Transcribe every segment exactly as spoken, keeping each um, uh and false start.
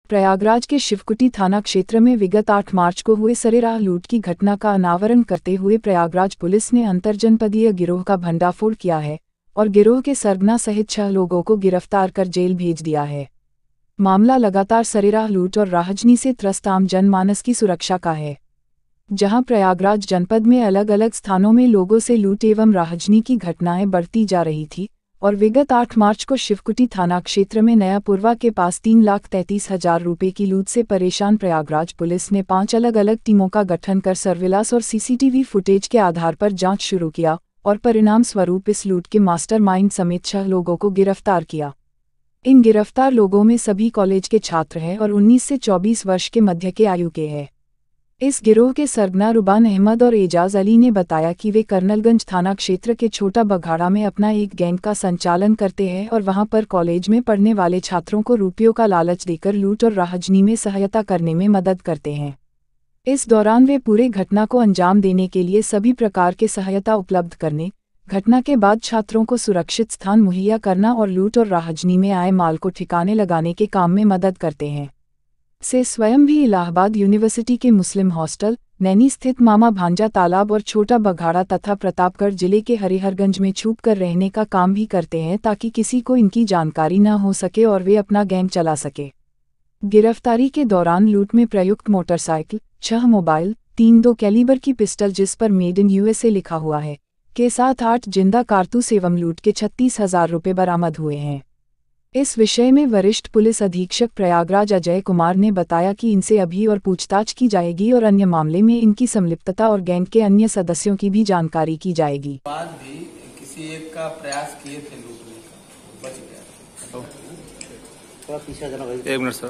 प्रयागराज के शिवकुटी थाना क्षेत्र में विगत आठ मार्च को हुए सरेराह लूट की घटना का अनावरण करते हुए प्रयागराज पुलिस ने अंतरजनपदीय गिरोह का भंडाफोड़ किया है और गिरोह के सरगना सहित छह लोगों को गिरफ्तार कर जेल भेज दिया है। मामला लगातार सरेराह लूट और राहजनी से त्रस्त आम जनमानस की सुरक्षा का है, जहां प्रयागराज जनपद में अलग अलग स्थानों में लोगों से लूट एवं राहजनी की घटनाएं बढ़ती जा रही थी और विगत आठ मार्च को शिवकुटी थाना क्षेत्र में नया पुरवा के पास तीन लाख तैंतीस हजार रुपये की लूट से परेशान प्रयागराज पुलिस ने पांच अलग अलग टीमों का गठन कर सर्विलांस और सीसीटीवी फुटेज के आधार पर जांच शुरू किया और परिणाम स्वरूप इस लूट के मास्टरमाइंड समेत छह लोगों को गिरफ्तार किया। इन गिरफ्तार लोगों में सभी कॉलेज के छात्र हैं और उन्नीस से चौबीस वर्ष के मध्य के आयु के हैं। इस गिरोह के सरगना रुबान अहमद और एजाज अली ने बताया कि वे कर्नलगंज थाना क्षेत्र के छोटा बघाड़ा में अपना एक गैंग का संचालन करते हैं और वहां पर कॉलेज में पढ़ने वाले छात्रों को रुपयों का लालच देकर लूट और राहजनी में सहायता करने में मदद करते हैं। इस दौरान वे पूरे घटना को अंजाम देने के लिए सभी प्रकार के सहायता उपलब्ध करने, घटना के बाद छात्रों को सुरक्षित स्थान मुहैया करना और लूट और राहजनी में आए माल को ठिकाने लगाने के काम में मदद करते हैं। से स्वयं भी इलाहाबाद यूनिवर्सिटी के मुस्लिम हॉस्टल, नैनी स्थित मामा भांजा तालाब और छोटा बघाड़ा तथा प्रतापगढ़ जिले के हरिहरगंज में छुप कर रहने का काम भी करते हैं ताकि किसी को इनकी जानकारी न हो सके और वे अपना गैंग चला सके। गिरफ्तारी के दौरान लूट में प्रयुक्त मोटरसाइकिल, छह मोबाइल, तीन दो कैलिबर की पिस्टल जिस पर मेड इन यूएसए लिखा हुआ है के साथ आठ जिंदा कारतूस एवं लूट के छत्तीस हजार रुपये बरामद हुए हैं। इस विषय में वरिष्ठ पुलिस अधीक्षक प्रयागराज अजय कुमार ने बताया कि इनसे अभी और पूछताछ की जाएगी और अन्य मामले में इनकी संलिप्तता और गैंग के अन्य सदस्यों की भी जानकारी की जाएगी। बाद भी किसी एक का प्रयास किए थे लूटने का, बच गया। थोड़ा पीछे जाना भाई। एक मिनट सर।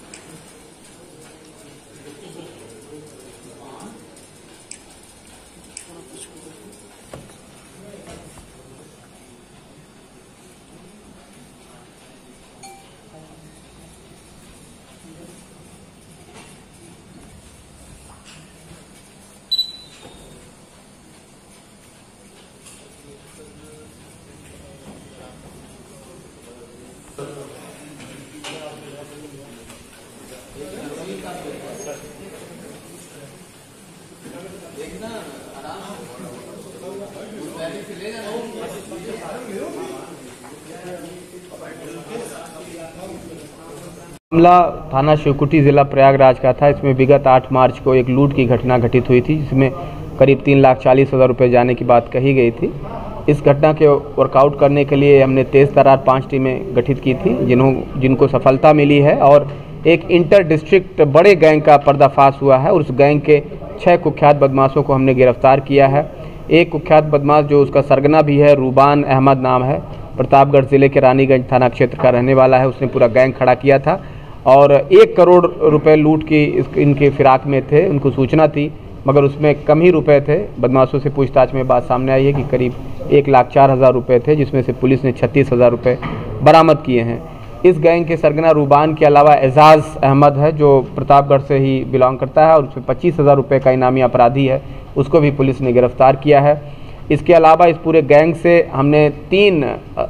मामला थाना शिवकुटी जिला प्रयागराज का था। इसमें विगत आठ मार्च को एक लूट की घटना घटित हुई थी जिसमें करीब तीन लाख चालीस हज़ार रुपये जाने की बात कही गई थी। इस घटना के वर्कआउट करने के लिए हमने तेज तर्रार पाँच टीमें गठित की थी जिन्हों जिनको सफलता मिली है और एक इंटर डिस्ट्रिक्ट बड़े गैंग का पर्दाफाश हुआ है और उस गैंग के छह कुख्यात बदमाशों को हमने गिरफ्तार किया है। एक कुख्यात बदमाश जो उसका सरगना भी है, रुबान अहमद नाम है, प्रतापगढ़ जिले के रानीगंज थाना क्षेत्र का रहने वाला है। उसने पूरा गैंग खड़ा किया था और एक करोड़ रुपए लूट की इनके फिराक में थे। उनको सूचना थी मगर उसमें कम ही रुपए थे। बदमाशों से पूछताछ में बात सामने आई है कि करीब एक लाख चार हज़ार रुपये थे जिसमें से पुलिस ने छत्तीस हज़ार रुपये बरामद किए हैं। इस गैंग के सरगना रुबान के अलावा एजाज अहमद है जो प्रतापगढ़ से ही बिलोंग करता है और उसमें पच्चीस हज़ार रुपये का इनामी अपराधी है, उसको भी पुलिस ने गिरफ्तार किया है। इसके अलावा इस पूरे गैंग से हमने तीन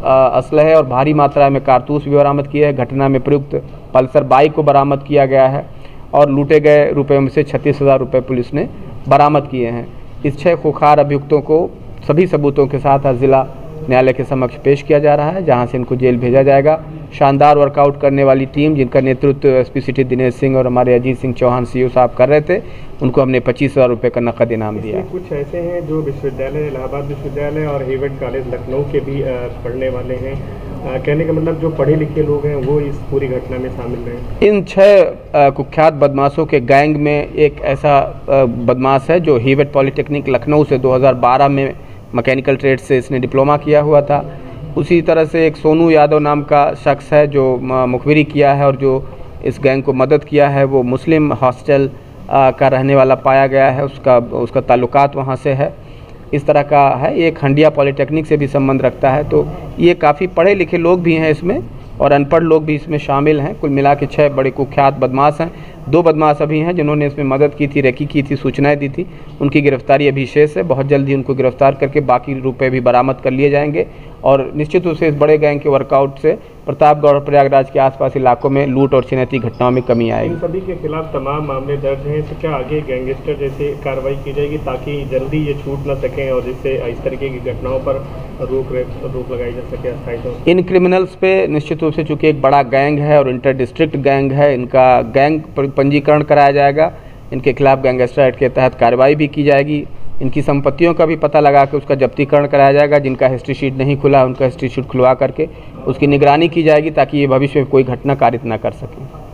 असलहे और भारी मात्रा में कारतूस भी बरामद किए हैं। घटना में प्रयुक्त पल्सर बाइक को बरामद किया गया है और लूटे गए रुपये में से छत्तीस हज़ार रुपये पुलिस ने बरामद किए हैं। इस छह खुखार अभियुक्तों को सभी सबूतों के साथ जिला न्यायालय के समक्ष पेश किया जा रहा है जहां से इनको जेल भेजा जाएगा। शानदार वर्कआउट करने वाली टीम जिनका नेतृत्व एसपी सिटी दिनेश सिंह और हमारे अजीत सिंह चौहान सीईओ साहब कर रहे थे, उनको हमने पच्चीस हज़ार रुपये का नकद इनाम दिया। कुछ ऐसे हैं जो विश्वविद्यालय इलाहाबाद विश्वविद्यालय और हेवर्ड कॉलेज लखनऊ के भी पढ़ने वाले हैं। आ, कहने का मतलब जो पढ़े लिखे लोग हैं वो इस पूरी घटना में शामिल रहे। इन छह कुख्यात बदमाशों के गैंग में एक ऐसा बदमाश है जो हेवर्ड पॉलिटेक्निक लखनऊ से दो हज़ार बारह में मैकेनिकल ट्रेड से इसने डिप्लोमा किया हुआ था। उसी तरह से एक सोनू यादव नाम का शख्स है जो मुखबिरी किया है और जो इस गैंग को मदद किया है। वो मुस्लिम हॉस्टल का रहने वाला पाया गया है, उसका उसका ताल्लुकात वहाँ से है। इस तरह का है। ये खंडिया पॉलिटेक्निक से भी संबंध रखता है। तो ये काफ़ी पढ़े लिखे लोग भी हैं इसमें और अनपढ़ लोग भी इसमें शामिल हैं। कुल मिला के छः बड़े कुख्यात बदमाश हैं। दो बदमाश अभी हैं जिन्होंने इसमें मदद की थी, रेकी की थी, सूचनाएं दी थी। उनकी गिरफ्तारी अभी शेष है। बहुत जल्द ही उनको गिरफ्तार करके बाकी रुपए भी बरामद कर लिए जाएंगे और निश्चित रूप से इस बड़े गैंग के वर्कआउट से प्रतापगढ़ और प्रयागराज के आसपास इलाकों में लूट और छिनैती घटनाओं में कमी आएगी। इन सभी के खिलाफ तमाम मामले दर्ज हैं, तो क्या आगे गैंगस्टर जैसे कार्रवाई की जाएगी ताकि जल्दी ये छूट न सकें और जिससे इस तरीके की घटनाओं पर रोक रोक लगाई जा सके अस्थायी तौर पर? इन क्रिमिनल्स पे निश्चित रूप से चूंकि एक बड़ा गैंग है और इंटर डिस्ट्रिक्ट गैंग है, इनका गैंग पंजीकरण कराया जाएगा। इनके खिलाफ गैंगस्टर एक्ट के तहत कार्रवाई भी की जाएगी। इनकी संपत्तियों का भी पता लगा के उसका जब्तीकरण कराया जाएगा। जिनका हिस्ट्री शीट नहीं खुला उनका हिस्ट्री शीट खुलवा करके उसकी निगरानी की जाएगी ताकि ये भविष्य में कोई घटना कारित न कर सकें।